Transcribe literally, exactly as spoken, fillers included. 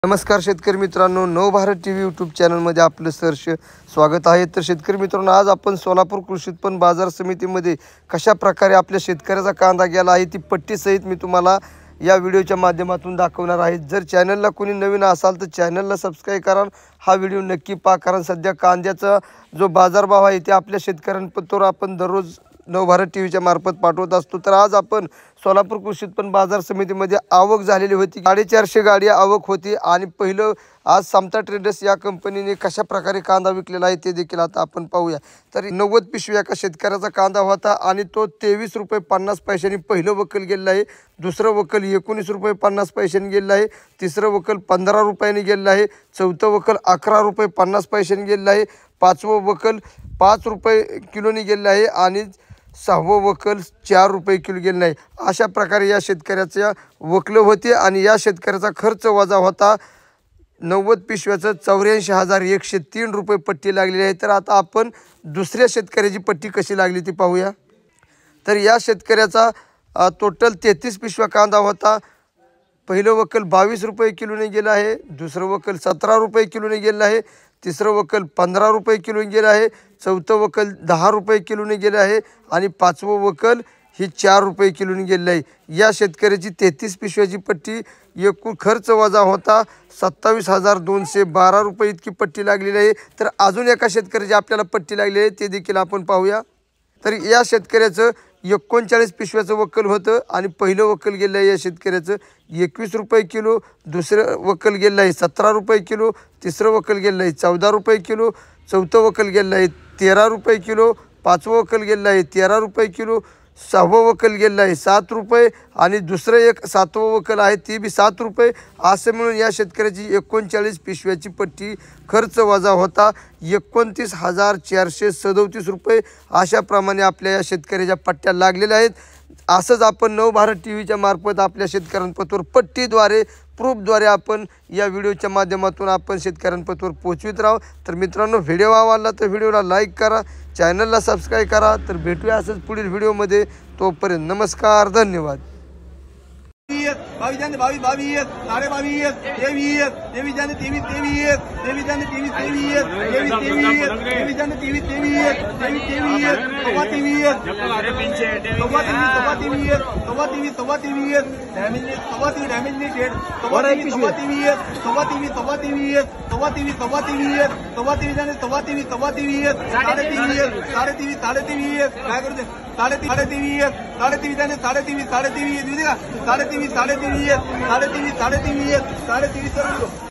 नमस्कार शेतकरी मित्रांनो, नवभारत टीव्ही यूट्यूब चॅनलमध्ये आपलं सहर्ष स्वागत आहे। तर शेतकरी मित्रांनो, आज आपण सोलापूर कृषी उत्पन्न बाजार समितीमध्ये कशा प्रकारे आपल्या शेतकऱ्याचा कांदा गेला आहे ती पट्टी सहित मी तुम्हाला या व्हिडिओच्या माध्यमातून दाखवणार आहे। जर चॅनलला कोणी नवीन असाल तर चॅनलला सबस्क्राइब करा, हा व्हिडिओ नक्की पहा, कारण सध्या कांद्याचा जो बाजारभाव आहे ते आपल्या शेतकऱ्यांपर्यंत आपण दररोज नवभारत टीव्हीच्या मार्फत पाठवत असतो। तर आज आपण सोलापूर कृषी उत्पन्न बाजार समितीमध्ये आवक झालेली होती, साडेचारशे गाडी आवक होती आणि पहिलं आज समता ट्रेडर्स या कंपनीने कशा प्रकारे कांदा विकलेला आहे ते देखील आता आपण पाहूया। तर नव्वद पिशव्या एका शेतकऱ्याचा कांदा होता आणि तो तेवीस रुपये पन्नास पैशांनी पहिलं वकल गेलेलं आहे, दुसरं वकल एकोणीस रुपये पन्नास पैशांनी गेलेलं आहे, तिसरं वकल पंधरा रुपयांनी गेलेलं आहे, चौथं वकल अकरा रुपये पन्नास पैशांनी गेलेलं आहे, पाचवं वकल पाच रुपये किलोनी गेलेलं आहे आणि सहावं वकल चार रुपये किलो गेलं नाही। अशा प्रकारे या शेतकऱ्याच्या वकलं होते आणि या शेतकऱ्याचा खर्च वजा होता नव्वद पिशव्याचं चौऱ्याऐंशी हजार एकशे तीन रुपये पट्टी लागलेली आहे। तर आता आपण दुसऱ्या शेतकऱ्याची पट्टी कशी लागली ती पाहूया। तर या शेतकऱ्याचा टोटल तेहतीस पिशव्या कांदा होता, पहिलं वकल बावीस रुपये किलोने गेलं आहे, दुसरं वकल सतरा रुपये किलोने गेलं आहे, तिसरं वकल पंधरा रुपये किलोने गेलं आहे, चौथं वकल दहा रुपये किलोने गेलं आहे आणि पाचवं वकल ही चार रुपये किलोने गेलं आहे। या शेतकऱ्याची तेहतीस पिशव्याची पट्टी एकूण खर्च वजा होता सत्तावीस हजार दोनशे बारा रुपये इतकी पट्टी लागलेली आहे। तर अजून एका शेतकऱ्याची आपल्याला पट्टी लागलेली आहे ते देखील आपण पाहूया। तर या शेतकऱ्याचं एकोणचाळीस पिशव्याचं वकल होतं आणि पहिलं वकल गेलं आहे या शेतकऱ्याचं एकवीस रुपये किलो, दुसरं वकल गेलं आहे सतरा रुपये किलो, तिसरं वकल गेलं आहे चौदा रुपये किलो, चौथं वकल गेलं आहे तेरा रुपये किलो, पाचवं वकल गेलं आहे तेरा रुपये किलो, सहावं वकल गेलं आहे सात रुपये आणि दुसरं एक सातवं वकल आहे ती बी सात रुपये। असं म्हणून या शेतकऱ्याची एकोणचाळीस पिशव्याची पट्टी खर्च वजा होता एकोणतीस हजार चारशे सदोतीस रुपये। अशाप्रमाणे आपल्या या शेतकऱ्याच्या पट्ट्या लागलेल्या आहेत। असंच आपण नवभारत टी व्हीच्या मार्फत आपल्या शेतकऱ्यांपर्यंत पट्टीद्वारे प्रूफद्वारे आपण या व्हिडिओच्या माध्यमातून आपण शेतकऱ्यांपर्यंत पोहोचवित राहू। तर मित्रांनो, व्हिडिओ आवडला तर व्हिडिओला लाईक करा, चॅनलला सबस्क्राईब करा। तर भेटूया असंच पुढील व्हिडिओमध्ये, तोपर्यंत नमस्कार, धन्यवाद। बावीस जाने बावीस बावीस साढ़े बावीस तेवीस तेवीस जाने तेवीस तेवीस तेवीस जाने तेवीस तेवीस तेवीस तेवीस तेवीस जाने तेवीस तेवीस तेवीस तेवीस सवा तेवीस सवा तेवीस सवा तेवीस सवा तेवीस डैमेज सवा तेवीस डैमेज नहीं डेढ़ सवा तेवीस सवा तेवीस सवा तेवीस सवा तेवीस सवा तेवीस सवा तेवीस सवा तेवीस जाने सवा तेवीस सवा तेवीस साढ़े तेवीस साढ़े तेवीस साढ़े तेवीस काय करते साढ़े साढ़े तेवीस साढ़े तेवीस जाने साढ़े तेवीस साढ़े तेवीस साढ़े तेवीस साढ़े तेवीस साढ़े तेवीस साढ़े तेवीस साढ़े तेवीस साढ़े तेवीस